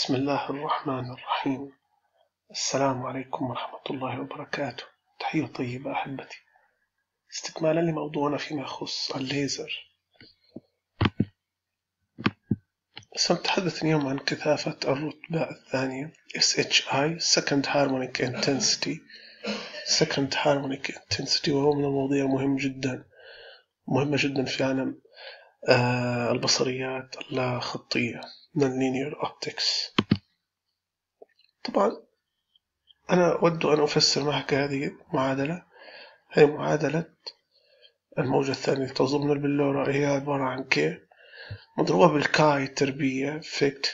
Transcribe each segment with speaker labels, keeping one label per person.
Speaker 1: بسم الله الرحمن الرحيم. السلام عليكم ورحمة الله وبركاته. تحية طيبة أحبتي، استكمالا لموضوعنا فيما يخص الليزر. سنتحدث اليوم عن كثافة الرتبة الثانية SHI Second Harmonic Intensity. Second Harmonic Intensity وهو من المواضيع مهمة جدا في عالم البصريات اللا خطية Non-Linear Optics. طبعا أنا أود أن أفسر معك هذه المعادلة. هي معادلة الموجة الثانية تضمن البلورة، هي عبارة عن K مضروبة بالكاي تربيع فيكت.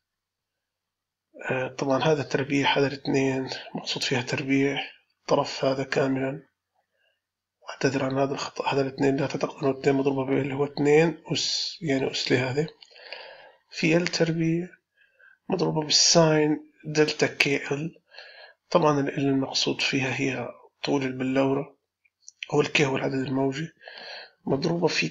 Speaker 1: طبعا هذا تربيع، هذا الاثنين مقصود فيها تربيع الطرف هذا كاملا. أعتذر عن هذا الخطأ، هذا الاثنين لا تتقدم الاثنين مضروبة به اللي هو 2 أس، يعني أس لهذه في ال تربيع مضروبة بالساين دلتا كي ال. طبعا ال المقصود فيها هي طول البلورة، أو الكي هو العدد الموجي، مضروبة في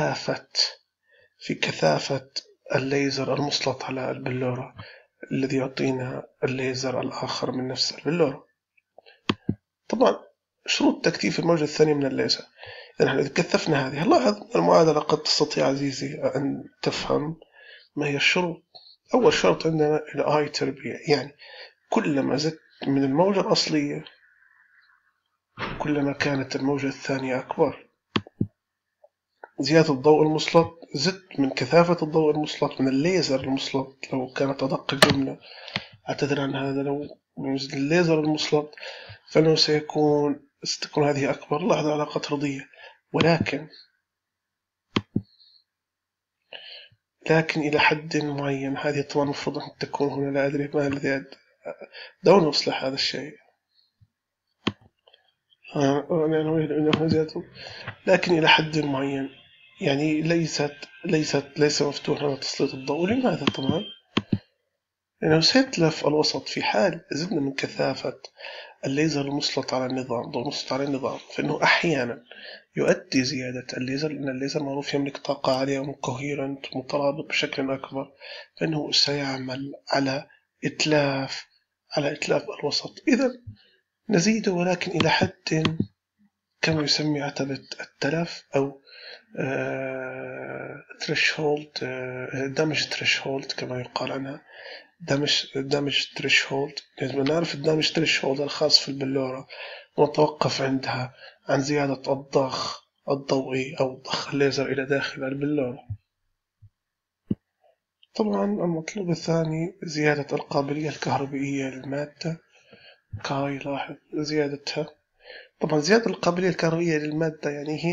Speaker 1: كثافة الليزر المسلط على البلورة الذي يعطينا الليزر الآخر من نفس البلورة. طبعا شروط تكثيف الموجة الثانية من الليزر، نحن إذا كثفنا هذه، لاحظ المعادلة قد تستطيع عزيزي أن تفهم ما هي الشروط. أول شرط عندنا الآي تربيع، يعني كلما زدت من الموجة الأصلية كلما كانت الموجة الثانية أكبر. زيادة الضوء المسلط، زدت من كثافة الضوء المسلط من الليزر المسلط. لو كانت أدق الجملة، أعتذر عن هذا، لو نزيد الليزر المسلط فإنه ستكون هذه أكبر. لاحظ علاقة طردية، ولكن إلى حد معين. هذه طبعا المفروض أن تكون هنا، لا أدري ما الذي دعونا نصلح هذا الشيء. لكن إلى حد معين، يعني ليس مفتوحا لتسليط الضوء. لماذا؟ طبعا لأنه سيتلف الوسط في حال زدنا من كثافة الليزر المسلط على النظام، ضوء مسلط على النظام، فإنه أحيانا يؤدي زيادة الليزر، لأن الليزر معروف يملك طاقة عالية وكوهيرنت مترابط بشكل أكبر، فإنه سيعمل على إتلاف الوسط. إذا نزيده، ولكن إلى حد كما يسمي عتبة التلف، أو threshold damage threshold كما يقال عنها. damage threshold، لازم نعرف damage threshold الخاص في البلورة ونتوقف عندها عن زيادة الضخ الضوئي أو ضخ الليزر إلى داخل البلورة. طبعا المطلوب الثاني زيادة القابلية الكهربائية للمادة كاي. لاحظ زيادتها. طبعا زيادة القابلية الكهربائية للمادة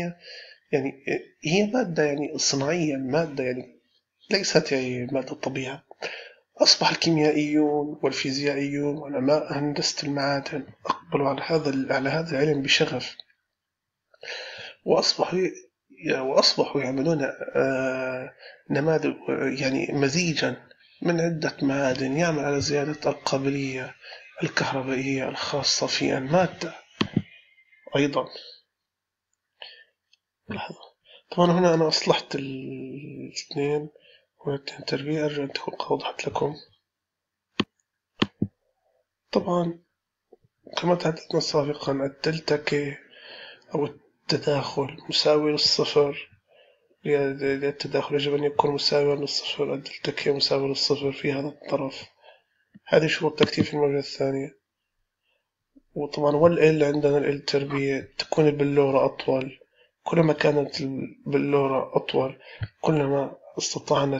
Speaker 1: هي مادة، يعني صناعيا مادة، يعني ليست يعني مادة الطبيعة. أصبح الكيميائيون والفيزيائيون وعلماء هندسة المعادن أقبلوا على هذا العلم بشغف، وأصبحوا يعملون نماذج، يعني مزيجا من عدة معادن يعمل على زيادة القابلية الكهربائية الخاصة في المادة أيضا. طبعا هنا أنا أصلحت الاثنين والتين تربيع، أرجو أن تكون وضحت لكم. طبعا كما تحدثنا سابقا، الدلتا كي أو التداخل مساوي للصفر. التداخل يجب أن يكون مساويا للصفر. الدلتا كي مساوي للصفر في هذا الطرف. هذه شروط تكثيف الموجة الثانية. وطبعا والإل عندنا الإل تربيع، تكون البلورة أطول. كلما كانت البلورة أطول كلما استطعنا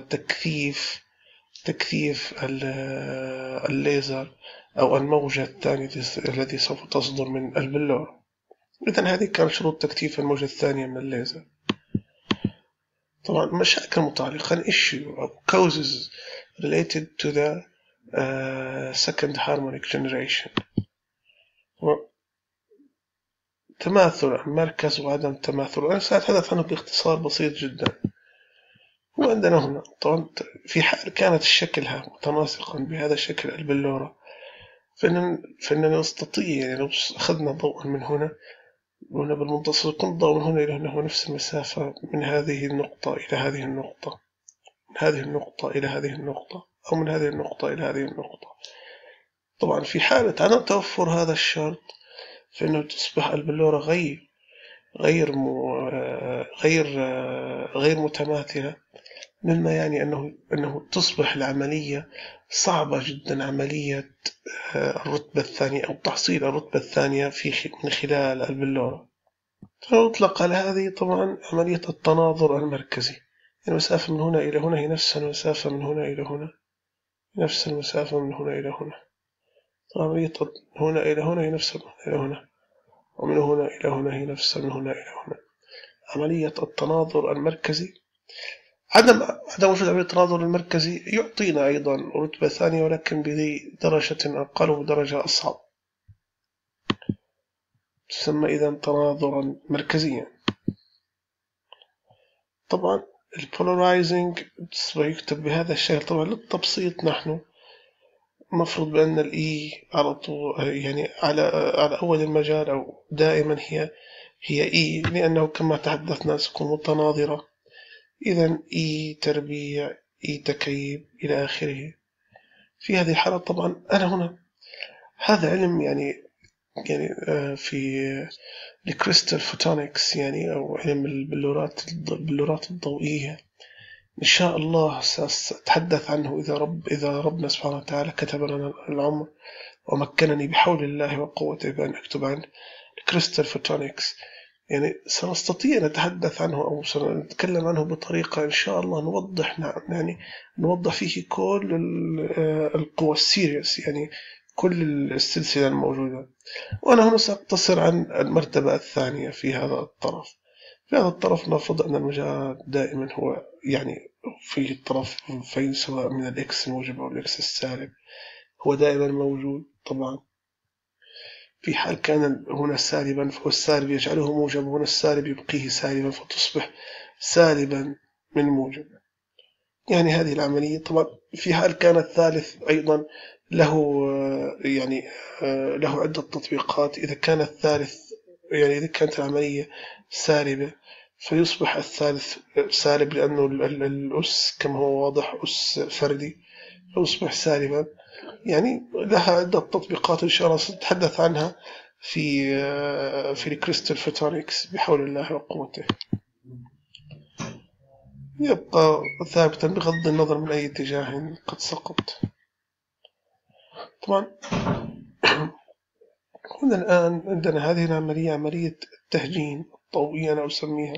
Speaker 1: تكثيف الليزر أو الموجة الثانية التي سوف تصدر من البلورة. إذن هذه كانت شروط تكثيف الموجة الثانية من الليزر. طبعا مشاكل متعلقة issue أو causes related to the second harmonic generation. تماثل المركز وعدم تماثل. أنا سأتحدث عنه باختصار بسيط جدا. وعندنا هنا طبعا في حال كانت الشكلها متناسقا بهذا الشكل البلورة، فإننا نستطيع، يعني لو أخذنا ضوءا من هنا بالمنتصف، يكون الضوء من هنا إلى هنا هو نفس المسافة، من هذه النقطة إلى هذه النقطة، من هذه النقطة إلى هذه النقطة. أو من هذه النقطة إلى هذه النقطة. طبعا في حالة عدم توفر هذا الشرط فإنه تصبح البلورة غير غير غير متماثلة، مما يعني أنه تصبح العملية صعبة جدا، عملية الرتبة الثانية أو تحصيل الرتبة الثانية من خلال البلورة. فيطلق على هذه طبعا عملية التناظر المركزي، يعني المسافة من هنا إلى هنا هي نفس المسافة من هنا إلى هنا، نفس المسافة من هنا إلى هنا، عملية هنا إلى هنا هي نفس من هنا إلى هنا، ومن هنا إلى هنا هي نفس من هنا إلى هنا. عملية التناظر المركزي، عدم وجود عملية التناظر المركزي يعطينا أيضا رتبة ثانية، ولكن بدرجة أقل وبدرجة أصعب، تسمى إذا تناظرا مركزيا. طبعا البولاريزنج يكتب بهذا الشكل. طبعا للتبسيط نحن مفروض بأن الإي على طول، يعني على أول المجال أو دائما هي إي، لأنه كما تحدثنا تكون متناظرة، إذا إي تربيع إي تكعيب إلى آخره. في هذه الحالة طبعا أنا هنا هذا علم يعني في الكريستال فوتونيكس، يعني أو علم البلورات الضوئية، إن شاء الله سأتحدث عنه إذا ربنا سبحانه وتعالى كتب لنا العمر ومكنني بحول الله وقوته بأن أكتب عن الكريستال فوتونيكس. يعني سنستطيع أن نتحدث عنه أو سنتكلم عنه بطريقة إن شاء الله نوضح فيه كل القوى السيريس، يعني كل السلسلة الموجودة. وأنا هنا سأقتصر عن المرتبة الثانية في هذا الطرف. في هذا الطرف نفرض أن المجال دائما هو يعني في الطرفين، سواء من الإكس الموجب أو الإكس السالب، هو دائما موجود. طبعا في حال كان هنا سالبا فهو السالب يجعله موجب، وهنا السالب يبقيه سالبا فتصبح سالبا من موجب. يعني هذه العملية. طبعا في حال كان الثالث أيضا له يعني له عدة تطبيقات. إذا كان الثالث يعني إذا كانت العملية سالبة فيصبح الثالث سالب، لأنه الأس كما هو واضح أس فردي، فيصبح سالبا. يعني لها عدة تطبيقات إن شاء الله سنتحدث عنها في الكريستال فوتونيكس بحول الله وقوته. يبقى ثابتا بغض النظر من أي اتجاه قد سقط. طبعا هنا الآن عندنا هذه العملية، عملية التهجين الضوئي أنا أسميها.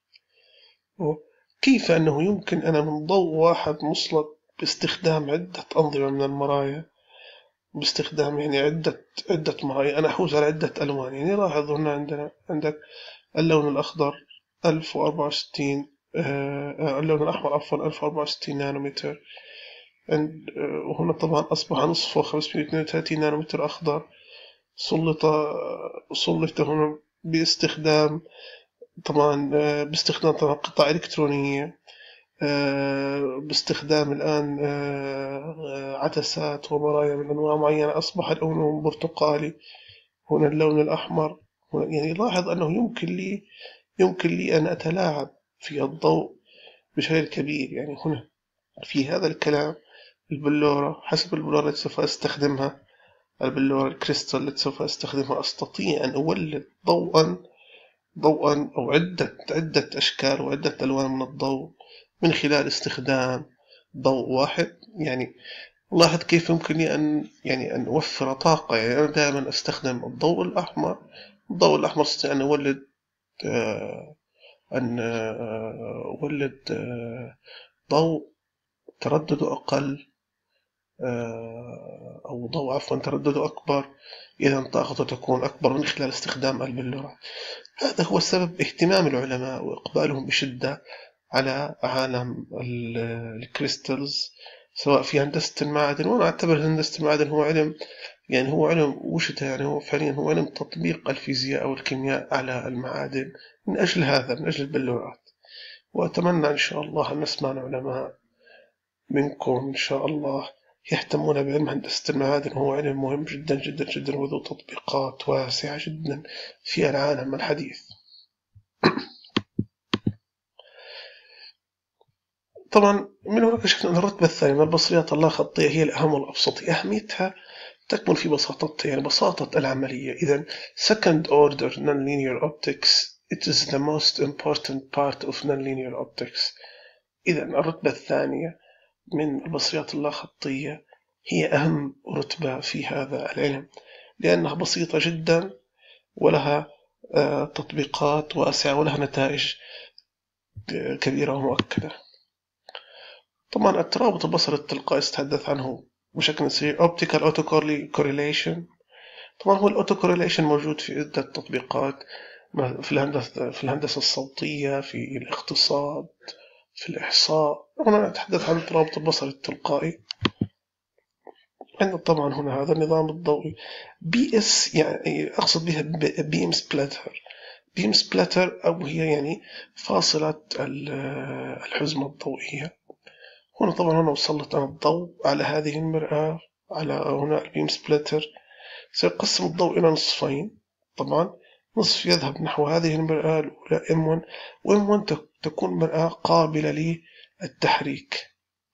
Speaker 1: كيف أنه يمكن أنا من ضوء واحد مسلط باستخدام عدة أنظمة من المرايا، باستخدام يعني عدة مرايا، أنا أحوز على عدة ألوان. يعني لاحظ هنا عندك اللون الأخضر 1064 اللون الأحمر عفوا 1064 نانومتر، وهنا طبعا أصبح نصفه 532 نانومتر أخضر. سلط هنا باستخدام طبعا قطع إلكترونية، باستخدام الآن عدسات ومرايا من أنواع معينة، أصبح لونه برتقالي. هنا اللون الأحمر. يعني لاحظ أنه يمكن لي أن أتلاعب في الضوء بشكل كبير. يعني هنا في هذا الكلام البلورة، حسب البلورة التي سوف أستخدمها، البلورة الكريستال التي سوف أستخدمها، أستطيع أن أولد ضوءا أو عدة أشكال وعدة ألوان من الضوء من خلال استخدام ضوء واحد. يعني لاحظ كيف يمكن لي أن أوفر طاقة. يعني أنا دائما أستخدم الضوء الأحمر. أستطيع أن أولد ضوء تردده أقل، أو ضوء عفوا تردده أكبر، إذا طاقته تكون أكبر من خلال استخدام البلورة. هذا هو سبب اهتمام العلماء وإقبالهم بشدة على عالم الكريستالز، سواء في هندسة المعادن. وأنا أعتبر هندسة المعادن هو علم، يعني هو علم وشته، يعني هو فعليا هو علم تطبيق الفيزياء أو الكيمياء على المعادن من أجل البلورات. وأتمنى إن شاء الله أن نسمع علماء منكم إن شاء الله يهتمون بعلم هندسة المعادن. هو علم مهم جدا جدا جدا وذو تطبيقات واسعة جدا في العالم الحديث. طبعا من هناك اكتشفنا أن الرتبة الثانية من البصريات اللاخطية هي الأهم والأبسط. أهميتها تكمن في بساطتها، يعني بساطة العملية. إذا second order nonlinear optics it is the most important part of nonlinear optics. إذا الرتبة الثانية من البصريات اللاخطية هي أهم رتبة في هذا العلم، لأنها بسيطة جدا ولها تطبيقات واسعة ولها نتائج كبيرة ومؤكدة. طبعا الترابط البصري التلقائي استحدث عنه بشكل سريع Optical Autocorrelation. طبعا هو الأوتو كوريليشن موجود في عدة تطبيقات، في الهندسة الصوتية، في الاقتصاد، في الإحصاء. هنا نتحدث عن الترابط البصري التلقائي. عندنا طبعا هنا هذا النظام الضوئي BS، يعني أقصد بها بيم سبلتر. بيم سبلتر أو هي يعني فاصلة الحزمة الضوئية. هنا طبعا هنا وصلت أنا الضوء على هذه المرآة، على هنا البيم سبلتر. سيقسم الضوء إلى نصفين. طبعا نصف يذهب نحو هذه المرآة الأولى M1، وM1 تكون مرآة قابلة للتحريك،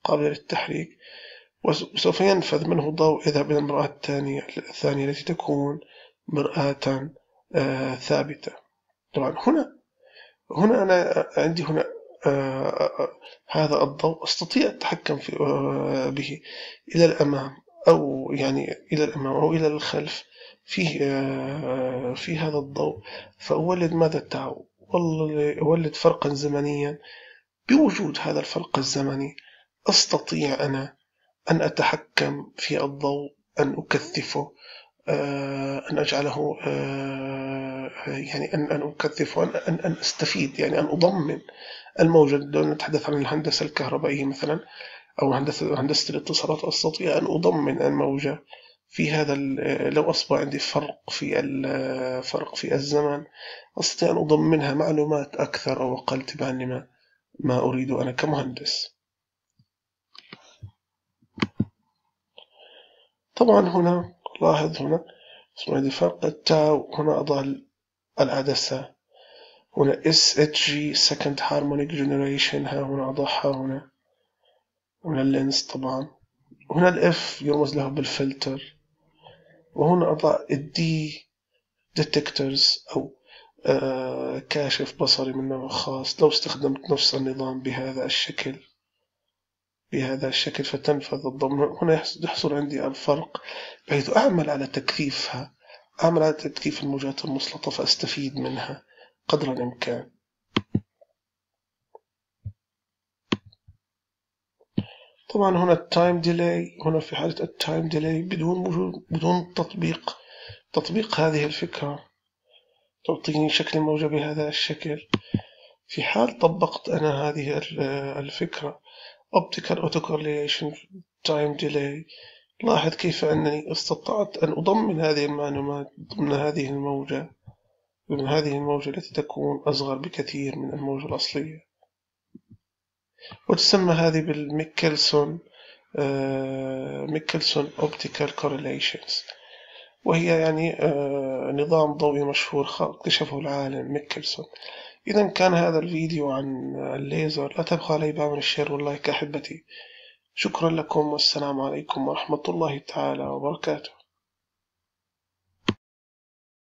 Speaker 1: وسوف ينفذ منه ضوء يذهب إلى المرآة الثانية التي تكون مرآة ثابتة. طبعا هنا أنا عندي هنا هذا الضوء أستطيع التحكم به إلى الأمام أو يعني إلى الأمام أو إلى الخلف في هذا الضوء، فأولد ماذا تعو؟ أولد فرقا زمنيا. بوجود هذا الفرق الزمني أستطيع أنا أن أتحكم في الضوء، أن أكثفه، أن أجعله يعني أن أكثفه، أن أستفيد، يعني أن أضمن الموجة. لو نتحدث عن الهندسة الكهربائية مثلا أو هندسة الاتصالات، أستطيع أن أضمن الموجة في هذا. لو أصبح عندي فرق في الزمن، أستطيع أن أضمنها معلومات أكثر أو أقل تبعا لما أريد أنا كمهندس. طبعا هنا لاحظ هنا اسمه فرق التاو. هنا أضع العدسة، هنا SHG second harmonic generation، هنا أضعها هنا اللينس طبعا. هنا الF يرمز له بالفلتر، وهنا أضع الدي ديتكتورز أو كاشف بصري من نوع خاص. لو استخدمت نفس النظام بهذا الشكل فتنفذ الضوء. هنا يحصل عندي الفرق، بحيث أعمل على تكثيفها، أعمل على تكثيف الموجات المسلطة فأستفيد منها قدر الإمكان. طبعا هنا التايم ديلي. هنا في حالة التايم ديلي بدون تطبيق هذه الفكرة تعطيني شكل الموجة بهذا الشكل. في حال طبقت أنا هذه الفكرة Optical Autocorrelation Time Delay، لاحظ كيف أنني استطعت أن أضمن هذه المعلومات ضمن هذه الموجة التي تكون أصغر بكثير من الموجة الأصلية، وتسمى هذه بالميكلسون Optical Correlations، وهي يعني نظام ضوئي مشهور اكتشفه العالم ميكلسون. إذا كان هذا الفيديو عن الليزر، لا تبخلوا علي بعمل الشير واللايك أحبتي. شكرا لكم، والسلام عليكم ورحمة الله تعالى وبركاته.